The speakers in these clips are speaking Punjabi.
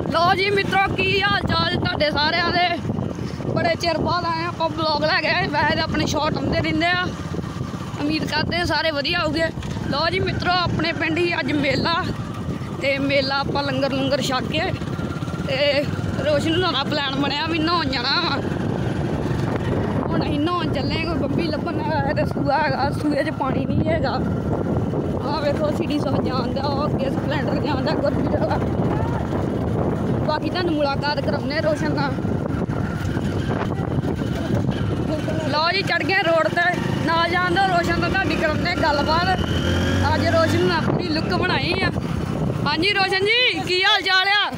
लो जी मित्रों की हाल चाल तुहाडे सारिਆਂ ਦੇ बड़े चिर बाद आए आप ब्लॉग लै गए वैसे अपने शॉट आते रहते हैं उम्मीद करते हैं सारे वधिया होगे। लो जी मित्रों अपने पिंड ही अज मेला ते मेला आप लंगर लुंगर छक के ते रोशन नहाना प्लैन बनया भी नहाउन जाना हुण असीं नहाउन चले कोई बंबी लब्भन है तो सूआ है सूए च पानी नहीं है हाँ वेखो सीढ़ी सौ जान दा अगे स्पलैंडर जान दा गुरबीर दा बाकी तुहानूं मुलाकात कराउने रोशन नाल। लो जी चढ़ गए रोड ते नाल जान दो रोशन तो तुहाडी कराउने गलबात अज रोशन ने पूरी लुक बनाई है। हाँ जी रोशन जी की हाल चाल आ?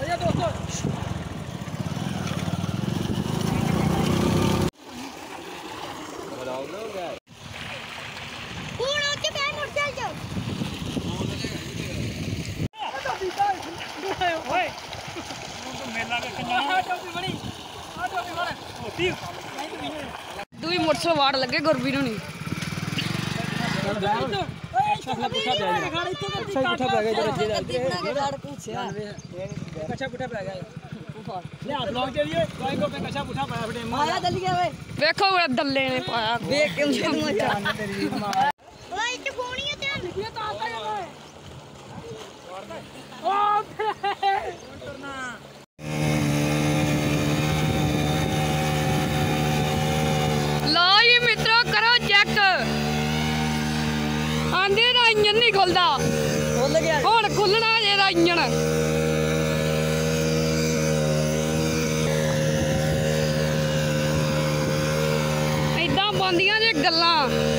दुई मोटरसाइकिल वाड़ लगे गुरबीर होनी वेखो दल्ले ने पाया आंदे दा इंजन नहीं खुलदा हुण खुलना जेदा इंजन इदां पांदियां जे गल्लां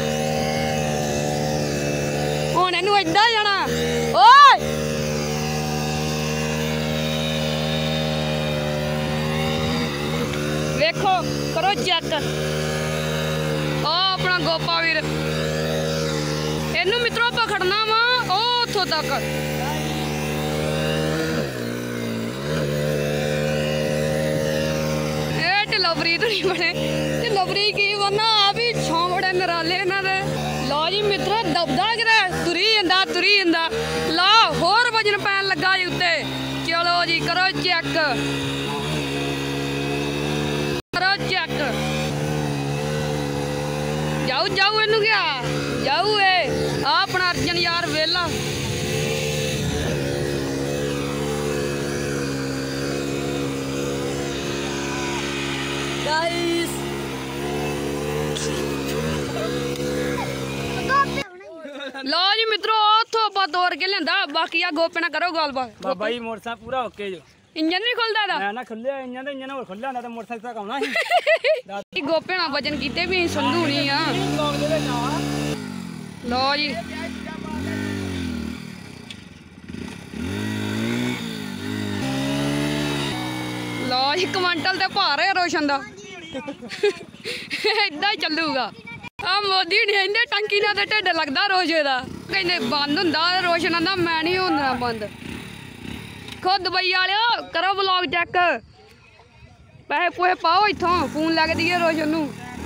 हुण इहनूं इदां जाना ओए वेखो करो चेक अपना गोपा वीर इनू मित्रों पकड़ना वा उथों तक ढिलोबरी तो नहीं बने ढिलोबरी की बनना आ भी छो बड़े नराले इन्हों दे। लो जी मित्रों दबदा कि तुरी जाता ला होर वजन पैन लगा जी उत्ते चलो जी करो चेक जाऊ जाऊ इनू क्या जाऊ ए अपना अर्जन यार वेला गाइस लो जी मित्रों उथों आप तोड़ के लिया बाकी आ गोपे ना करो गलबात बाबा जी मोटरसाइकिल पूरा ओके जो इंजन नहीं खुलदा दा मैं ना खुल्ले इंजन ते इंजन होर खुल्ला ना ते मोटरसाइकिल तक आउणा सी गोपे ना वजन कीते भी संधू नहीं आ लो जी लो जी क्विंटल ते भार है रोशन दा इदां ही चलूगा आ मोदी नहीं आंदे टंकी ना ते ढिड लगदा रोजे दा कहंदे बंद हुंदा रोशन आंदा मैं नहीं होंदा बंद खुद दुबई वाले करो ब्लॉग चेक पैसे पूहे पाओ इथों फोन लैके दिए रोशन नू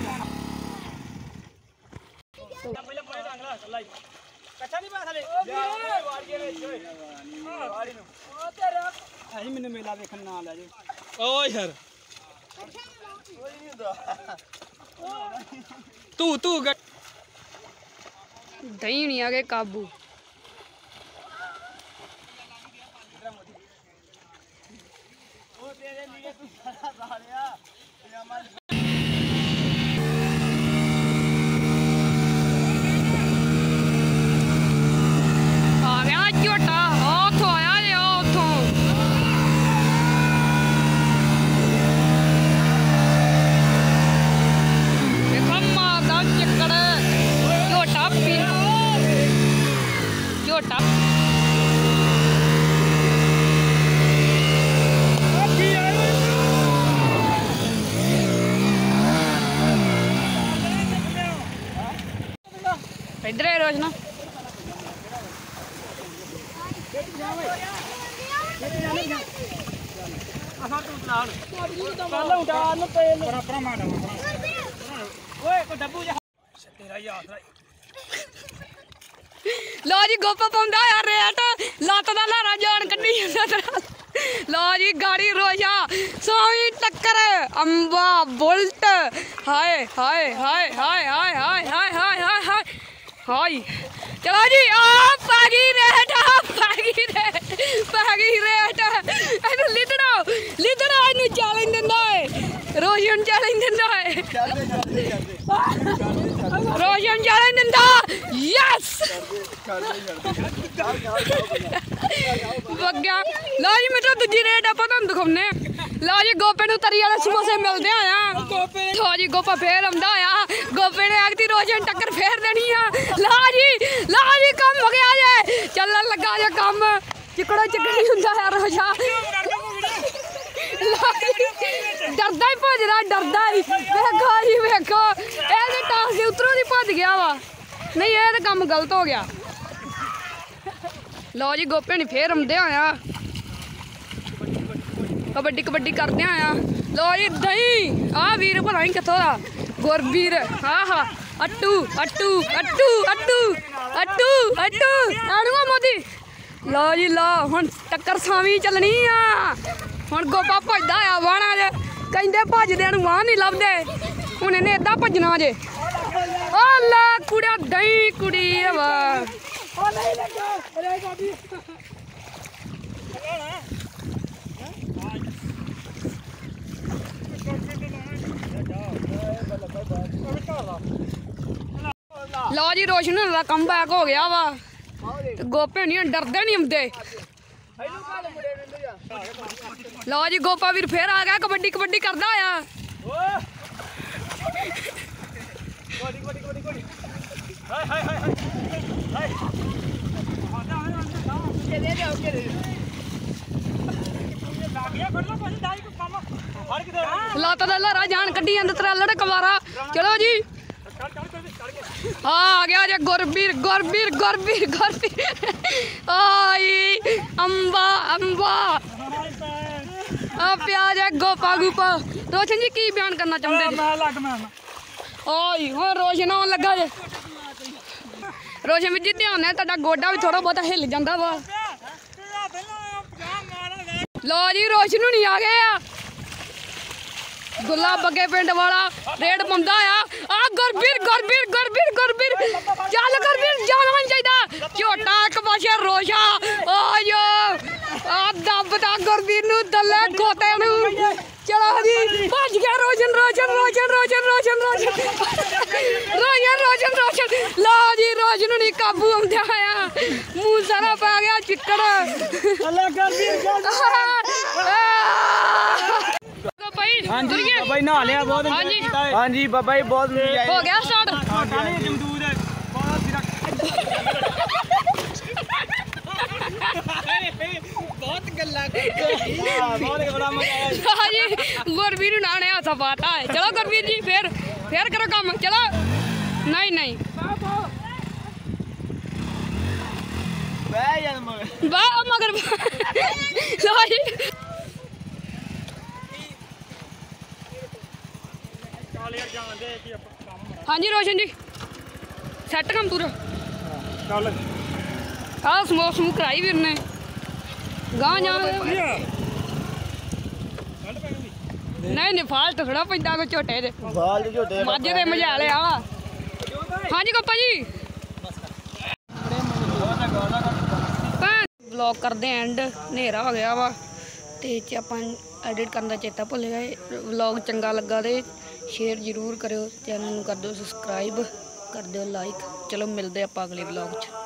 मैनू मेला देखन ना लै जाओ तू दही नहीं आगे काबू आ गया झोटा उथों आया जे उथों मारदा चक्कर झोटा पी झोटा इधर है रोजना लो जी गोपा पाउंदा यार रेट लत्त दा लारा जान कड्ढी ਜਾਂਦਾ लो जी गाड़ी रोजा सोई टक्कर अंबा बुलट हाय हाय हाय हाय हाय हाय हाय हाय हाय हाय हाय चलो जी आ पैगी रेट ਇਹਨੂੰ ਲਿਦੜਾ ਇਹਨੂੰ ਚੈਲੰਜ ਦਿੰਦਾ ਹੈ ਰੋਸ਼ਨ ਚੈਲੰਜ ਦਿੰਦਾ ਹੈ ਰੋਸ਼ਨ ਚੈਲੰਜ ਦਿੰਦਾ ਯੈਸ ਬੱਗਿਆ ਲਓ ਜੀ ਮਿੱਤਰੋ ਦੂਜੀ ਰੇਟ ਆਪਾਂ ਤੁਹਾਨੂੰ ਦਿਖਾਉਂਦੇ ਆ ਲਓ ਜੀ ਗੋਪੇ ਨੂੰ ਤਰੀ ਵਾਲੇ ਸਮੋਸੇ ਮਿਲਦੇ ਆ ਲਓ ਜੀ ਗੋਪਾ ਫੇਰ ਆਉਂਦਾ ਆ ਗੋਪੇ ਨੇ ਆਖਦੀ ਰੋਸ਼ਨ ਟੱਕਰ ਫੇਰ ਦੇਣੀ ਆ ਲਓ ਜੀ ਕੰਮ ਹੋ ਗਿਆ ਜੇ ਚੱਲਣ ਲੱਗਾ ਜੇ ਕੰਮ ਚਿਕੜਾ ਚਿਕੜੀ ਹੁੰਦਾ ਆ ਰੋਸ਼ਾ ਡਰਦਾ ਹੀ ਭੱਜਦਾ ਡਰਦਾ ਹੀ ਵੇਖੋ ਜੀ ਵੇਖੋ ਇਹਦੇ ਟਾਸ ਦੇ ਉਤਰੋਂ ਦੀ ਭੱਜ ਗਿਆ ਵਾ ਨਹੀਂ ਇਹ ਤਾਂ ਕੰਮ ਗਲਤ ਹੋ ਗਿਆ ਲਓ ਜੀ ਗੋਪੇ ਨੇ ਫੇਰ ਆਉਂਦੇ ਆ ਕਬੱਡੀ ਕਬੱਡੀ ਕਰਦੇ ਆ ਲਓ ਜੀ ਦਹੀਂ ਆ ਵੀਰ ਭਲਾ ਹੀ ਕਿੱਥੋਂ ਦਾ ਗੁਰਬੀਰ ਹਾਂ ਅੱਟੂ ਅੱਟੂ ਅੱਟੂ ਅੱਟੂ ਅੱਟੂ ਅੱਟੂ ਆਣੂਆ ਮੋਦੀ ਲਓ ਜੀ ਲਓ ਹੁਣ ਟੱਕਰ ਸਾਵੀਂ ਚੱਲਣੀ ਆ ਹੁਣ ਗੋਪਾ ਭੱਜਦਾ ਆ ਵਾਣਾ ਜੇ ਕਹਿੰਦੇ ਭੱਜਦਿਆਂ ਨੂੰ ਵਾਹ ਨਹੀਂ ਲੱਭਦੇ ਹੁਣ ਇਹਨੇ ਏਦਾਂ ਭੱਜਣਾ ਜੇ ਓ ਲੈ ਕੁੜਿਆ ਦਹੀਂ ਕੁੜੀ ਵਾ ਓ ਨਹੀਂ ਲੱਗਾ ਅਰੇ ਬਾਬੀ ਲਓ ਜੀ ਰੋਸ਼ਨ ਦਾ ਕਮ ਬੈਕ ਹੋ ਗਿਆ ਵਾ ਤੇ ਗੋਪੇ ਨਹੀਂ ਡਰਦੇ ਨਹੀਂ ਹੁੰਦੇ ਲਓ ਜੀ ਗੋਪਾ ਵੀਰ ਫੇਰ ਆ ਗਿਆ ਕਬੱਡੀ ਕਬੱਡੀ ਕਰਦਾ ਆ ਲੱਤ ਦਾ ਲਾਰਾ ਜਾਨ ਕੱਢੀ ਜਾਂਦਾ ਤੇਰਾ ਲੜ ਕਵਾਰਾ ਚਲੋ ਜੀ ਆ ਗਿਆ ਜੇ ਗੁਰਬੀਰ ਗੁਰਬੀਰ ਗੁਰਬੀਰ ਗੁਰਬੀਰ ਆਈ ਅੰਬਾ ਅੰਬਾ ਆ ਪਿਆਜ ਹੈ ਗੋਪਾ ਗੋਪਾ ਰੋਸ਼ਨ ਜੀ ਕੀ ਬਿਆਨ ਕਰਨਾ ਚਾਹੁੰਦੇ ਜੀ ਓਏ ਹੁਣ ਰੋਸ਼ਨ ਆਉਣ ਲੱਗਾ ਜੇ ਰੋਸ਼ਨ ਵੀ ਜੀ ਧਿਆਨ ਨਾਲ ਤੁਹਾਡਾ ਗੋਡਾ ਵੀ ਥੋੜਾ ਬਹੁਤਾ ਹਿੱਲ ਜਾਂਦਾ ਵਾ ਲਓ ਜੀ ਰੋਸ਼ਨ ਨੂੰ ਨਹੀਂ ਆ ਗਏ ਆ ਗੁੱਲਾ ਬੱਗੇ ਪਿੰਡ ਵਾਲਾ ਰੇਡ ਪਾਉਂਦਾ ਆ ਗੁਰਬੀਰ ਗੁਰਬੀਰ ਗੁਰਬੀਰ ਗੁਰਬੀਰ ਚੱਲ ਗੁਰਬੀਰ ਜਾਣਾ ਨਹੀਂ ਚਾਹੀਦਾ ਝੋਟਾ ਇੱਕ ਪਾਸੇ ਰੋਸ਼ਾ ਓਯੋ ਆ ਦੱਬਦਾ ਗੁਰਬੀਰ ਨੂੰ ਦੱਲੇ ਖੋਤੇ ਨੂੰ ਚਲੋ ਜੀ ਭੱਜ ਗਿਆ ਰੋਸ਼ਨ ਰੋਸ਼ਨ ਰੋਸ਼ਨ ਰੋਸ਼ਨ ਰੋਸ਼ਨ ਰੋਸ਼ਨ ਰੋਸ਼ਨ ਰੋਸ਼ਨ ਰੋਸ਼ਨ ਲਓ ਜੀ ਰੋਸ਼ਨ ਨੂੰ ਨਹੀਂ ਕਾਬੂ ਆਉਂਦਾ ਆ ਮੂੰਹ ਸਾਰਾ ਪੈ ਗਿਆ ਚਿੱਕੜ ਅੱਲਾ ਗੁਰਬੀਰ ਹਾਂਜੀ ਬਾਬਾ ਜੀ ਨਹਾ ਲਿਆ ਬਹੁਤ ਹਾਂਜੀ ਬਾਬਾ ਜੀ ਬਹੁਤ ਹੋ ਗਿਆ ਸਟਾਰਟ ਬਹੁਤ ਗੱਲਾਂ ਬਹੁਤ ਬੜਾ ਮਜ਼ਾ ਆਇਆ ਹਾਂਜੀ ਗੁਰਬੀਰ ਨੂੰ ਨਾਣੇ ਹੱਥ ਪਾਤਾ ਹੈ ਚਲੋ ਗੁਰਬੀਰ ਜੀ ਫੇਰ ਕਰੋ ਕੰਮ ਚਲੋ ਨਹੀਂ ਨਹੀਂ ਬਹਿ ਜਾ ਮਗਰ ਵਾਹ ਮਗਰ ਲਓ ਜੀ ਹਾਂਜੀ ਰੋਸ਼ਨ ਜੀ ਸੈੱਟ ਕੰਮ ਪੂਰਾ ਚੱਲ ਆਹ ਸਮੋਕ ਸਮੂਕ ਕਰਾਈ ਵੀਰ ਨੇ ਗਾਂ ਜਾ ਨਹੀਂ ਫਾਲਟ ਥੋੜਾ ਪੈਂਦਾ ਕੋਈ ਝੋਟੇ ਦੇ ਮੱਝ ਦੇ ਮਝਾਲੇ ਆ ਹਾਂਜੀ ਗੋਪਾ ਜੀ ਵਲੌਗ ਕਰਦੇ ਐਂਡ ਹਨੇਰਾ ਹੋ ਗਿਆ ਵਾ ਤੇ ਚ ਆਪਾਂ ਐਡਿਟ ਕਰਨ ਦਾ ਚੇਤਾ ਭੁੱਲ ਗਏ ਵਲੌਗ ਚੰਗਾ ਲੱਗਾ ਤੇ ਸ਼ੇਅਰ ਜ਼ਰੂਰ ਕਰਿਓ ਚੈਨਲ ਨੂੰ ਕਰ ਦਿਓ ਸਬਸਕ੍ਰਾਈਬ ਕਰ ਦਿਓ ਲਾਈਕ ਚਲੋ ਮਿਲਦੇ ਆਪਾਂ ਅਗਲੇ ਵਲੌਗ 'ਚ